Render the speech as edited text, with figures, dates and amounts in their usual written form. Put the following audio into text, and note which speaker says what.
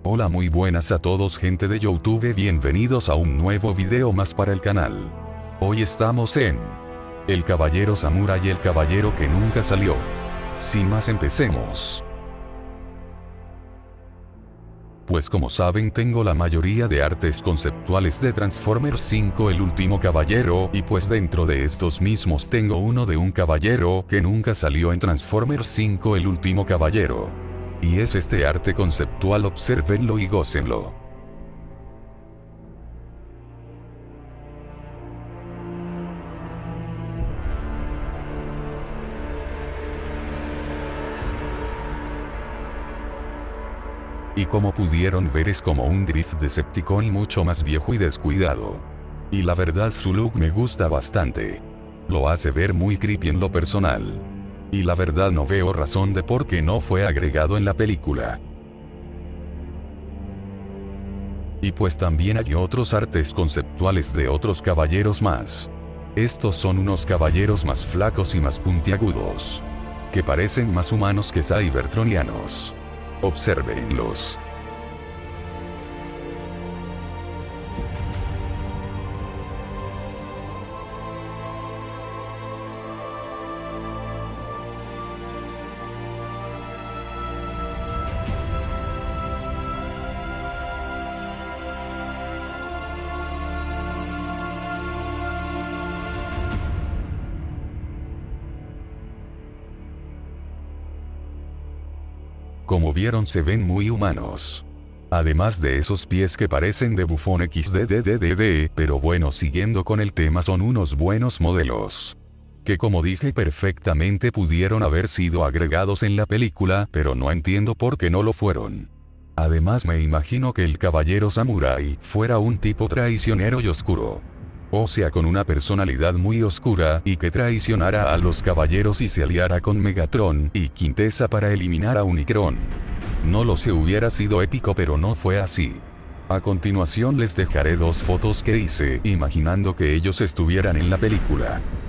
Speaker 1: Hola, muy buenas a todos, gente de YouTube, bienvenidos a un nuevo video más para el canal. Hoy estamos en El Caballero Samurái, el caballero que nunca salió. Sin más, empecemos. Pues como saben, tengo la mayoría de artes conceptuales de Transformers 5 El Último Caballero, y pues dentro de estos mismos tengo uno de un caballero que nunca salió en Transformers 5 El Último Caballero. Y es este arte conceptual, obsérvenlo y gócenlo. Y como pudieron ver, es como un Drift Decepticon y mucho más viejo y descuidado. Y la verdad, su look me gusta bastante. Lo hace ver muy creepy en lo personal. Y la verdad, no veo razón de por qué no fue agregado en la película. Y pues también hay otros artes conceptuales de otros caballeros más. Estos son unos caballeros más flacos y más puntiagudos, que parecen más humanos que cybertronianos. Obsérvenlos. Como vieron, se ven muy humanos. Además de esos pies que parecen de Bufón XDDDD, pero bueno, siguiendo con el tema, son unos buenos modelos. Que como dije, perfectamente pudieron haber sido agregados en la película, pero no entiendo por qué no lo fueron. Además, me imagino que el caballero samurái fuera un tipo traicionero y oscuro. O sea, con una personalidad muy oscura, y que traicionara a los caballeros y se aliara con Megatron y Quintessa para eliminar a Unicron. No lo sé, hubiera sido épico, pero no fue así. A continuación les dejaré dos fotos que hice, imaginando que ellos estuvieran en la película.